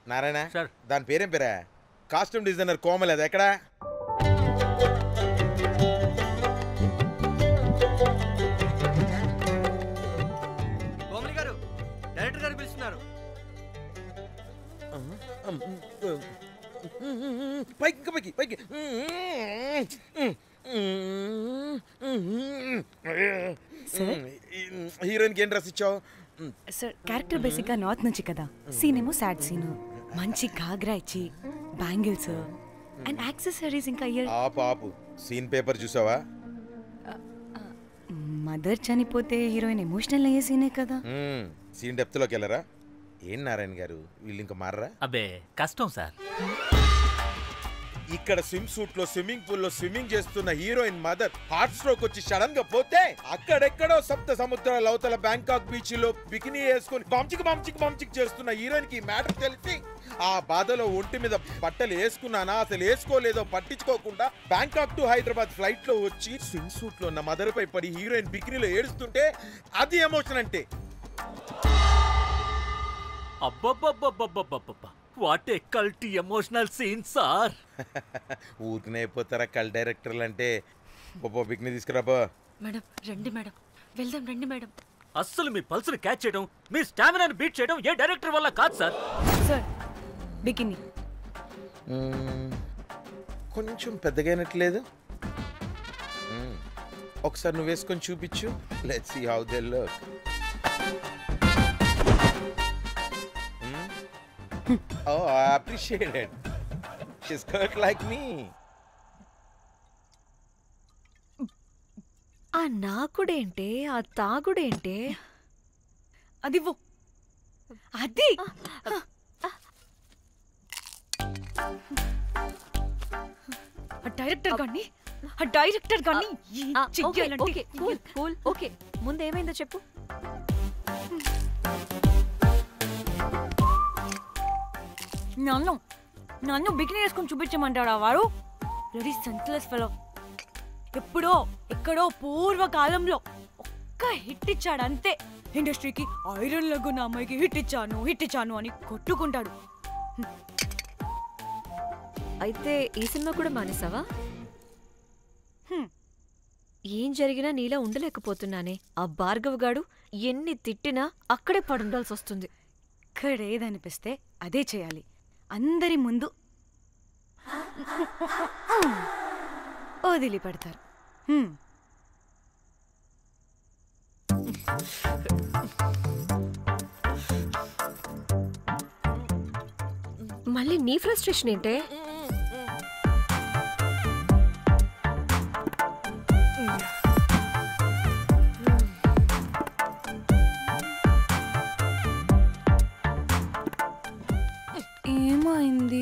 Narayana sir దాని పేరేం పేరా? Costume designer Komal, అది ఎక్కడా? కోమలి గారు, డైరెక్టర్ గారు పిలుస్తున్నారు. పైకి పైకి పైకి. హీరోయిన్కి ఏం డ్రెస్ ఇచ్చావు? సార్ క్యారెక్టర్ బేసిక్గా నార్త్ నుంచి కదా, సీన్ ఏమో సాడ్ సీన్, మంచి ఘాగ్రా ఇచ్చి బ్యాంగిల్స్ అండ్ యాక్సెసరీస్ ఇంకా ఇయర్. ఆపు సీన్ పేపర్ చూసావా? మదర్ చనిపోతే హీరోయిన్ ఎమోషనల్ అయ్యే సీనే కదా. సీన్ డెప్త్లోకి వెళ్ళరా? ఏం నారాయణ గారు వీళ్ళు ఇంకా మారరా? అబ్బే కష్టం సార్. ఇక్కడ స్విమ్ సూట్ లో స్విమ్మింగ్ పూల్ లో స్విమ్మింగ్ చేస్తున్న హీరోయిన్ మదర్ హార్ట్ స్ట్రోక్ వచ్చి సడన్ గా పోతే, అక్కడెక్కడో సప్త సముద్రాల అవతల బ్యాంకాక్ బీచ్ లో బికినీ వేసుకుని బంచిక్ చేస్తున్న హీరోయిన్ కి మ్యాటర్ తెలిసి ఆ బాధలో ఒంటి మీద బట్టలు వేసుకున్నానా అసలు వేసుకోలేదో పట్టించుకోకుండా బ్యాంకాక్ టు హైదరాబాద్ ఫ్లైట్ లో వచ్చి స్విమ్ సూట్ లో ఉన్న మదర్ పై పడి హీరోయిన్ బికినీలో ఏడుస్తుంటే అది ఎమోషన్ అంటే. అబ్బబ్బబ్బబ్బబ్బబ్బబ్బా, వాట్ ఏ కల్టీ ఎమోషనల్ సీన్ సార్. ఊరికనే అయిపోతారా కల్ డైరెక్టర్లు అంటే? బికినీ తీసుకురాబో. మేడం రండి మేడం, వెళ్దాం రండి మేడం. అస్సలు మీ పల్స్ని క్యాచ్ చేయడం, మీ స్టామినాని బీట్ చేయడం ఏ డైరెక్టర్ వల్ల కాదు సార్. సార్ బికినీ కొంచెం పెద్దగైనట్లేదు. ఒకసారి నువ్వు వేసుకొని చూపించు. Let's see how they look. Oh, I appreciate it. She's cut like me. ఆ నాకుడేంటే, ఆ తాగుడేంటే? అది అది డైరెక్టర్ గాని ఓకే, ముందేమైందో చెప్పు. నన్ను బికినీ వేసుకొని చూపించమంటాడా వాడు? Very senseless fellow. ఎక్కడో పూర్వకాలంలో ఒక్క హిట్ ఇచ్చాడు అంతే. ఇండస్ట్రీకి ఐరన్ లెగ్ ఉన్న అమ్మాయికి హిట్ ఇచ్చాను అని కొట్టుకుంటాడు. అయితే ఈ సినిమా కూడా మానేసావా? ఏం జరిగినా నీలా ఉండలేకపోతున్నానే. ఆ భార్గవ్ గాడు ఎన్ని తిట్టినా అక్కడే పడుండాల్సి వస్తుంది. ఇక్కడేదనిపిస్తే అదే చేయాలి. అందరి ముందు వదిలిపెడతారు. మళ్ళీ నీ ఫ్రస్ట్రేషన్ ఏంటే? ఏమైంది?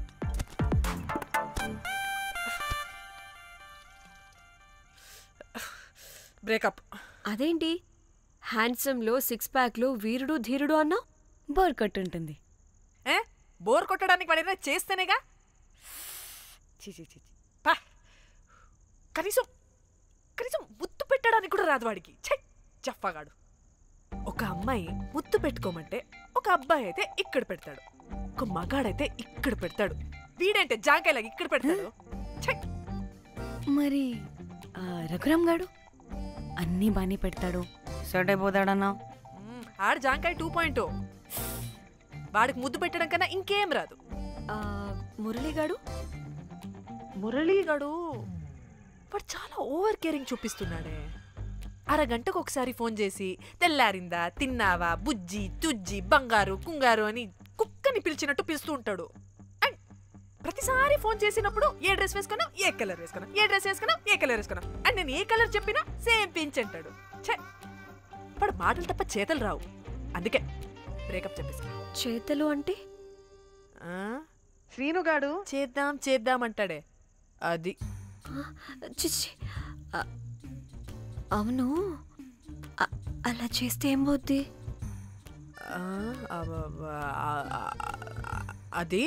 బ్రేకప్. అదేంటి హ్యాండ్సమ్ లో సిక్స్ ప్యాక్ లో వీరుడు ధీరుడు అన్నా? బోర్ కట్టుంటుంది. బోర్ కొట్టడానికి వాడైనా చేస్తేనేగా. కనీసం ముద్దు పెట్టడానికి కూడా రాదు వాడికి. చెప్పగాడు. ఒక అమ్మాయి ముద్దు పెట్టుకోమంటే ఒక అబ్బాయి అయితే ఇక్కడ పెడతాడు, ఒక మగాడైతే ఇక్కడ పెడతాడు. వీడంటే జాంకాయలాగా ఇక్కడ పెడతాడు. మరి రఘురామ్ గాడు అన్నీ బానే పెడతాడు, సెట్ అయిపోతాడన్నా. ఆడు జాంకాయ 2.0. వాడికి ముద్దు పెట్టడం కన్నా ఇంకేం రాదు. మురళీగాడు వాడు చాలా ఓవర్ కేరింగ్ చూపిస్తున్నాడే. అరగంటకు ఒకసారి ఫోన్ చేసి తెల్లారిందా, తిన్నావా, బుజ్జి తుజ్జి బంగారు కుంగారు అని కుక్కని పిలిచినట్టు పిలుస్తూ ఉంటాడు. అండ్ ప్రతిసారి ఫోన్ చేసినప్పుడు ఏ డ్రెస్ వేసుకున్నా, ఏ కలర్ వేసుకున్నా, ఏ డ్రెస్ వేసుకున్నా, ఏ కలర్ వేసుకున్నా అండ్ నేను ఏ కలర్ చెప్పినా సేమ్ పించ్ అంటాడు. వాడు మాటలు తప్ప చేతలు రావు. అందుకే బ్రేకప్ చెప్పేసి. చేతలు అంటే శ్రీనుగాడు చేద్దాం అంటాడే అది. అవును, అలా చేస్తే ఏం పోద్ది? అది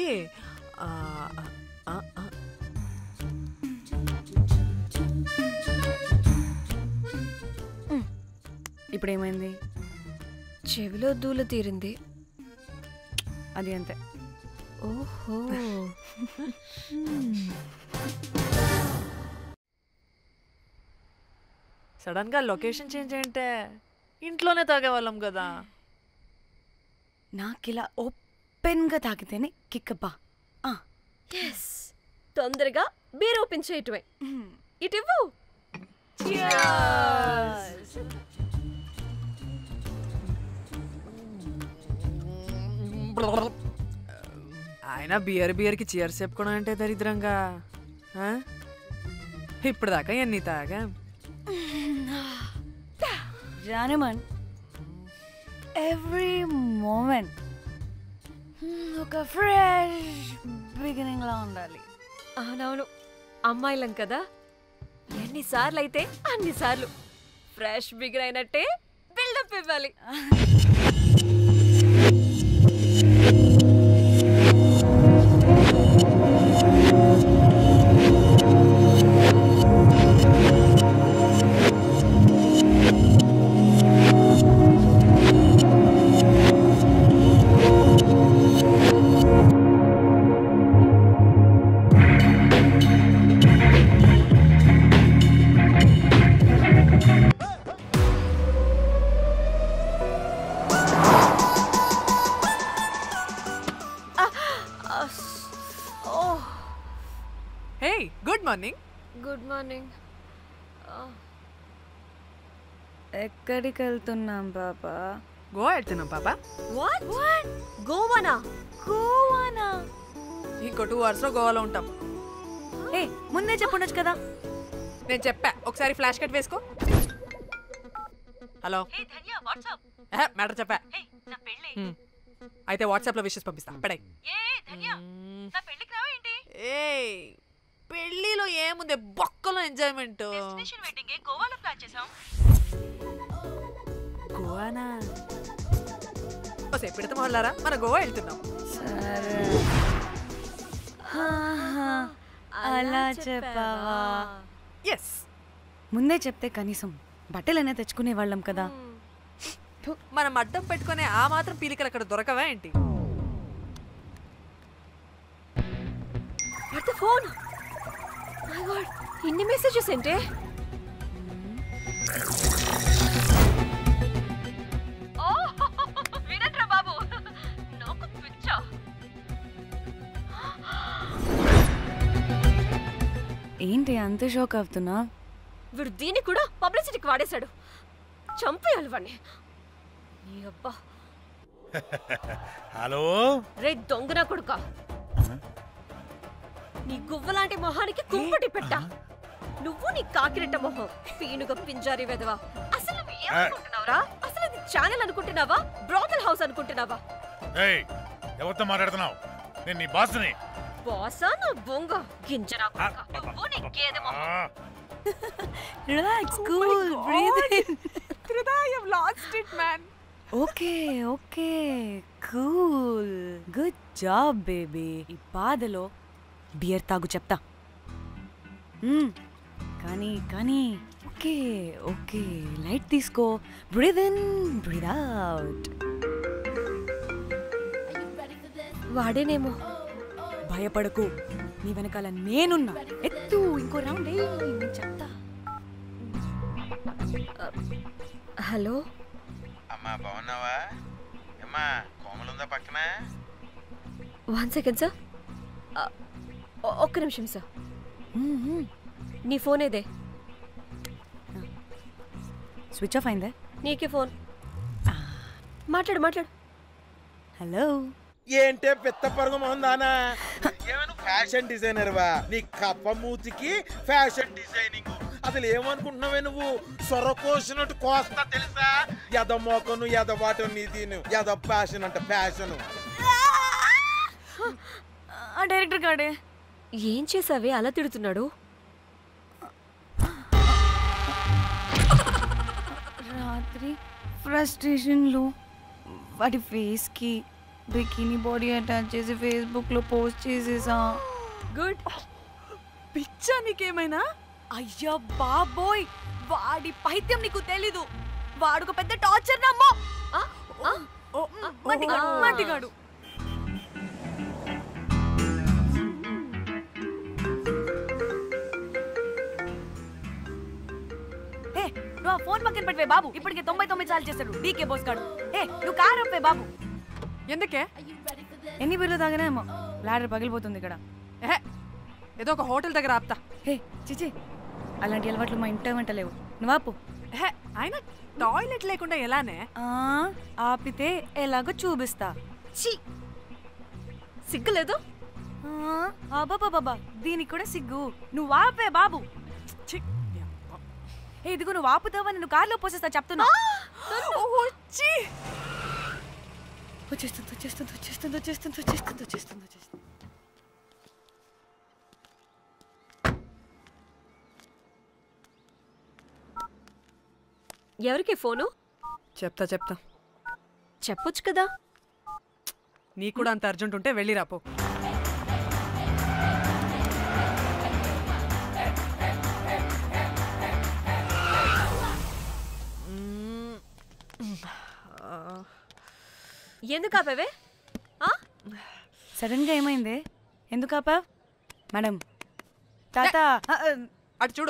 ఇప్పుడేమైంది? చెవిలో దూల తీరింది. అది అంతే. ఓహో సడన్ గా లొకేషన్ చేంజ్ అంటే ఇంట్లోనే తాగేవాళ్ళం కదా. నాకిలా ఓపెన్గా తాగితేనే కిక్కబ్బా. ఎస్ తొందరగా బీర్ ఓపెన్ చేయటమే. ఇటివ్వు. ఆయన బియర్కి చీర్స్ చెప్పుకోవడం అంటే దరిద్రంగా. ఇప్పుడు దాకా ఎన్ని తాగా జానమన్ ఎవ్రీ మూమెంట్ ఒక ఫ్రెష్ బిగినింగ్ లా ఉండాలి. అవునవును, అమ్మాయిలం కదా, ఎన్నిసార్లు అయితే అన్నిసార్లు ఫ్రెష్ బిగిన్ అయినట్టే బిల్డప్ ఇవ్వాలి. Good morning. Good morning. ఎక్కడికి వెళ్తున్నాం పాపా? గోవా వెళ్తున్నాం పాపా. What what? గోవానా? గోవానా? ఇంకో 2 hours లో గోవాలో ఉంటాం. ఏ ముందే చెప్పుండొచ్చు కదా. నేను చెప్పా, ఒకసారి ఫ్లాష్ కట్ వేసుకో. హలో మ్యాటర్ చెప్పా. అయితే వాట్సాప్ లో విషెస్ పంపిస్తా. పడాయి. ఏ పెళ్లిలో ఏముంది, బొక్కలో ఎంజాయ్మెంట్. గోవానా? పెడతా మొహల్లారా, మన గోవా వెళ్తున్నాం. సరే అలా చెప్పావా? ఎస్, ముందే చెప్తే కనీసం బట్టలైనా తెచ్చుకునే వాళ్ళం కదా. మనం అడ్డం పెట్టుకునే ఆ మాత్రం పీలికలు అక్కడ దొరకవా ఏంటి? ఫోన్ ఇన్ని మెసేజెస్ ఏంటే? వినట్రా బాబు, నాకు పిచ్చా. ఏంటి అంత షోక్ అవుతున్నా? వీడు దీన్ని కూడా పబ్లిసిటీకి వాడేశాడు. చంపేయాలి వాడిని. నీ అబ్బా. హలో రే దొంగన కొడుక, నీ గువ్వలాంటి మొహానికి కుంపటి పెట్టా. నువ్వు నీ కాకిరెట్ట మొహం, పీనుగా పింజారి వెదవా. అసలు నువ్వు ఏమనుకుంటున్నావురా? అసలు ఇది ఛానల్ అనుకుంటున్నావా, బ్రోకల్ హౌస్ అనుకుంటున్నావా? ఏయ్, ఎవరితో మాట్లాడుతున్నావు? నేను నీ బాస్ని. బాసా నా బొంగ గింజరా కొడుక, నువ్వు నీ గేదె మొహం. Relax, cool, breathe in. I have lost it, man. Okay okay, cool, good job baby. ఈ బాధలో బియర్ తాగు చెప్తా. కానీ కానీ ఓకే ఓకే, లైట్ తీసుకో. Breathe in, breathe out. వాడేనేమో. భయపడకు, నీ వెనకాల నేనున్నా. ఎత్తు, ఇంకో రౌండ్ నేను చెప్తా. హలో అమ్మా, బాగున్నావా? అమ్మా, కోమలుందా పక్కన? 1 second సార్, ఒక్క నిమిషం సార్. నీ ఫోన్ ఏదే? స్విచ్ ఆఫ్ అయిందే. నీకే ఫోన్. మాట్లాడు మాట్లాడు. హలో. ఏంటే పెద్ద పరుగు మొహందానా? ఏమైనా ఫ్యాషన్ డిజైనర్ వా? నీ కప్ప మూతికి ఫ్యాషన్ డిజైనింగ్. అసలు ఏమనుకుంటున్నావే నువ్వు? సొర కోసినట్టు కోస్తా తెలుసా? ఎద మోకను, ఎద వాటను, నీ దీని ఎద ఫ్యాషన్ అంట ఫ్యాషన్. ఆ డైరెక్టర్ గాడే. ఏం చేసావే అలా తిడుతున్నాడు? రాత్రి ఫ్రస్ట్రేషన్లో వాడి ఫేస్కి బికినీ బాడీ అటాచ్ చేసి ఫేస్బుక్లో పోస్ట్ చేసేసా. గుడ్. పిచ్చా నీకేమైనా? అయ్యా బాబోయ్, వాడి పైత్యం నీకు తెలీదు. వాడుక పెద్ద టార్చర్ నమ్మో. మట్టిగాడు. నువ్వు ఆ ఫోన్ పక్కన పెట్టవే బాబు. ఇప్పటికే 99 సార్లు చేశాడు డీకే బోస్ గాడు. నువ్వు కారు అప్పే బాబు. ఎందుకే? ఎన్ని బిర్లు తాగినామో లాడర్ పగిలిపోతుంది ఇక్కడ. ఏదో ఒక హోటల్ దగ్గర ఆపుతా. చిచి, అలాంటి అలవాట్లు మా ఇంట వెంట లేవు. నువ్వు ఆపు. ఆయన టాయిలెట్ లేకుండా ఎలానే? ఆపితే ఎలాగో చూపిస్తా. సిగ్గులేదు? బాబా దీనికి కూడా సిగ్గు. నువ్వు ఆపే బాబు. ఇదిగో నువ్వు ఆపుతావని నువ్వు కార్లో పోసేస్తా చెప్తున్నా. వచ్చేస్తుంది. ఎవరికి ఫోను? చెప్తా చెప్పొచ్చు కదా. నీ కూడా అంత అర్జెంట్ ఉంటే వెళ్ళి రాపో. ఎందుకు ఆపేవే? సడన్ గా ఏమైంది? ఎందుకు ఆపా? మేడం తాత అటు చూడు.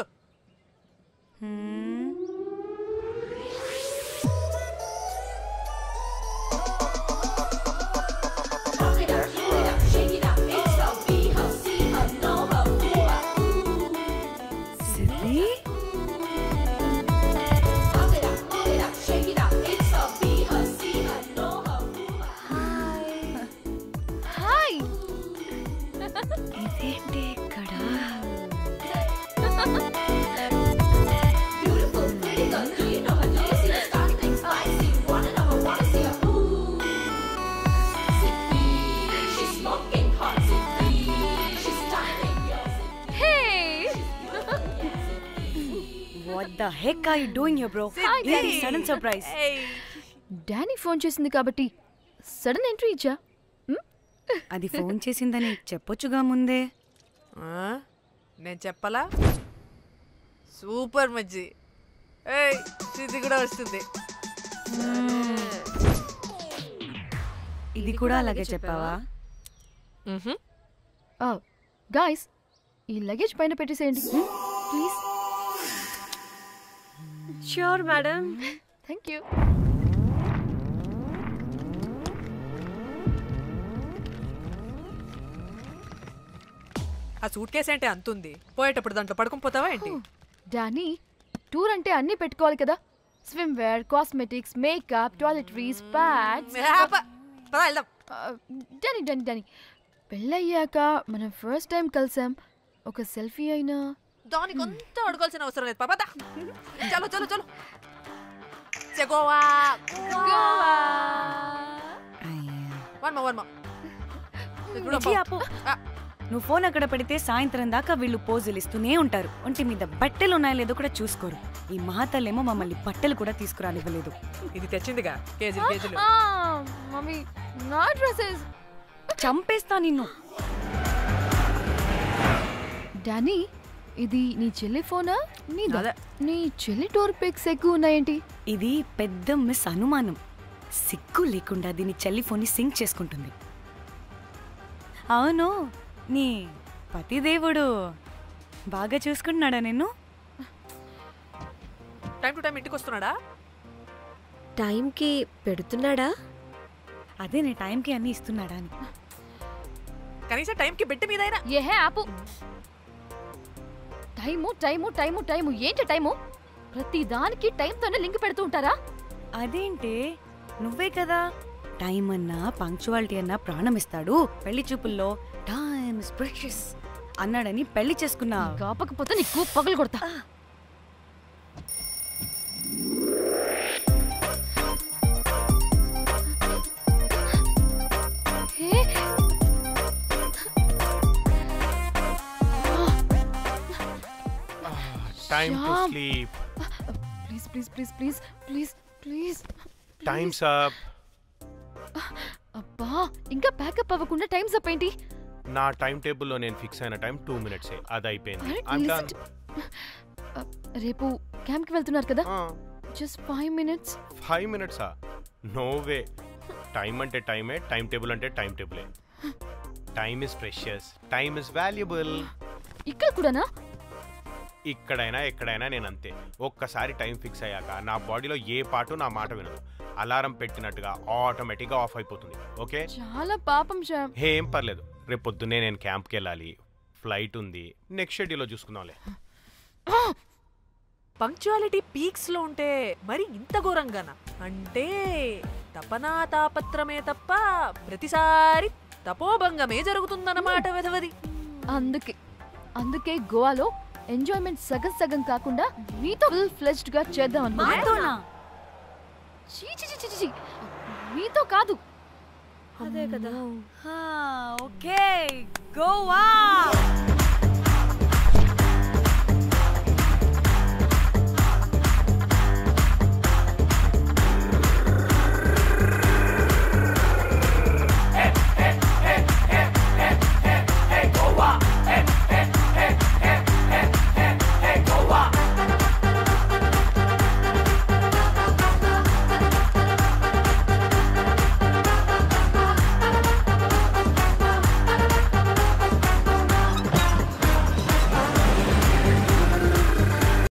What the heck are you doing here, bro? It's a sudden surprise. Danny phone చేసింది కాబట్టి సడన్ ఎంట్రీ ఇచ్చా. అది ఫోన్ చేసిందని చెప్పొచ్చుగా ముందే. నేను చెప్పలా? సూపర్ మజ్జి. ఇది కూడా వస్తుంది. ఇది కూడా అలాగే చెప్పావా? గాయ్స్, ఈ లగేజ్ పైన పెట్టేసేయండి please. Sure madam. Thank you. ఆ సూట్ కేసు అంటే అంతుంది, పోయేటప్పుడు దాంట్లో పడుకుని పోతావా ఏంటి? డానీ, టూర్ అంటే అన్నీ పెట్టుకోవాలి కదా. Swimwear, cosmetics, makeup, toiletries, pads. Danny Danny Danny పెళ్ళయ్యాక మనం ఫస్ట్ టైం కలిసాం. ఒక సెల్ఫీ అయినా దానికి అంతా అడగాల్సిన అవసరం లేదు పాపా. చలో చలో చలో. గోవా నువ్వు ఫోన్ అక్కడ పెడితే సాయంత్రం దాకా వీళ్ళు పోజులు ఇస్తూనే ఉంటారు. ఒంటి మీద బట్టలు ఉన్నాయో లేదో కూడా చూసుకోరు. ఈ మహాతల్లేమో మమ్మల్ని బట్టలు కూడా తీసుకురానివ్వలేదు. ఇది తెచ్చిందిగా కేజీలు కేజీలు. మమ్మీ నా డ్రెస్సెస్. చంపేస్తా నిన్ను. డానీ, ఇది నీ చెల్లి ఫోనా? అదే. నీ చెల్లి టూర్ పిక్స్ ఎక్కువ ఉన్నాయేంటి? ఇది పెద్ద మిస్ అనుమానం. సిగ్గు లేకుండా దీని చెల్లి ఫోన్ని సింక్ చేసుకుంటుంది. అవును, నీ పతిదేవుడు బాగా చూసుకుంటున్నాడా నిన్ను? టైం టు టైం ఇంటికి వస్తున్నాడా? టైంకి పెడుతున్నాడా? అదే నీ టైంకి అన్ని ఇస్తున్నాడా అని. కనీసం టైంకి బెట్టి మీదైనా. ఏహే ఆపు. టైము టైము టైము టైము ఏంటి టైము? ప్రతి దానికి టైంతోనే లింక్ పెడుతూ ఉంటారా? అదేంటే, నువ్వే కదా టైం అన్నా పంక్చువాలిటీ అన్నా ప్రాణం ఇస్తాడు, పెళ్లి చూపుల్లో టైమ్ ఇస్ ప్రెషియస్ అన్నాడని పెళ్లి చేసుకున్నా. కాపకపోతే నీకు పగలు కొడతా. Time to sleep. Please, please, please, please, please, please. Time's up. అబ్బా, ఇంకా ప్యాకప్ అవ్వకుండా టైమ్స్ అప్ ఏంటి? నా టైం టేబుల్లో నేను ఫిక్స్ అయిన టైం 2 minutes. అది అయిపోయింది. రేపు క్యాంప్కి వెళ్తున్నారు కదా? Just 5 minutes. 5 minutes? No way. Time అంటే టైమే, టైం టేబుల్ అంటే టైం టేబులే. Time is precious, time is valuable. ఇక్కడ కూడానా? ఇక్కడైనా ఎక్కడైనా నేను అంతే. ఒక్కసారి టైం ఫిక్స్ అయ్యాక నా బాడీలో ఏ పాటు నా మాట వినదు. అలారం పెట్టినట్టుగా ఆటోమేటిక్గా ఆఫ్ అయిపోతుంది. ఓకే, చాలా పాపం శ్యామ్. ఏం పర్లేదు. రేపు పొద్దున్నే నేను క్యాంప్కి వెళ్ళాలి, ఫ్లైట్ ఉంది. నెక్స్ట్ షెడ్యూల్లో చూసుకుందాంలే. పంక్చువాలిటీ పీక్స్ లో ఉంటే మరి ఇంత ఘోరంగానా? అంటే తపనా తాపత్రమే తప్ప ప్రతిసారి తపోభంగమే జరుగుతుందన్నమాట వెధవది. అందుకే గోవాలో ఎంజాయ్మెంట్ సగం సగం కాకుండా మీతో ఫుల్ ఫ్లెజ్డ్ గా చేద్దాం అనుకున్నా. మీతో కాదు. అదే కదా. ఓకే గోవా.